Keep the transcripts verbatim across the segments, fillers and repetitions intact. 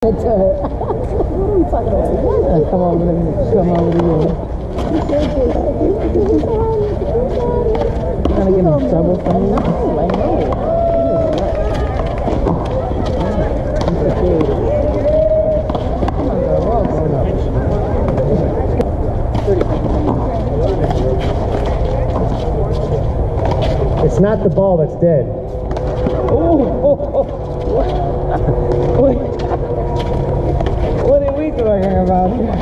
What are we talking about? Come on, let me come on with you. You're gonna get in trouble for me? No, I know. Come on, girl, walk on up. It's not the ball that's dead. Oh, oh, oh. What? What are we talking about here?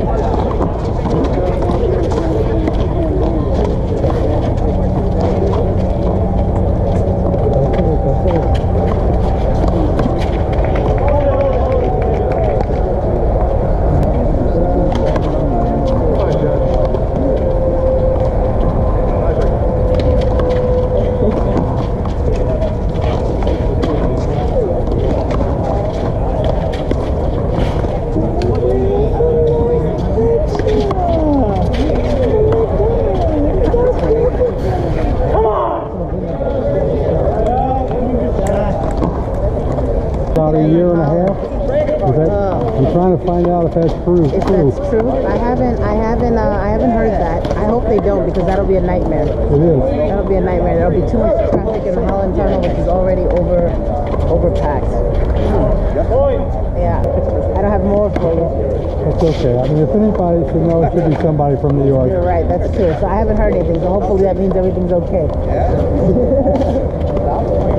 About a year and a half. Is that, you're trying to find out if that's true. If true. that's true, I haven't, I haven't, uh, I haven't heard that. I hope they don't, because that'll be a nightmare. It is. That'll be a nightmare. There'll be too much traffic in the Holland Tunnel, which is already over, overpacked. Yeah, I don't have more for you. That's okay. I mean, if anybody should know, it should be somebody from New York. You're right. That's true. So I haven't heard anything. So hopefully that means everything's okay.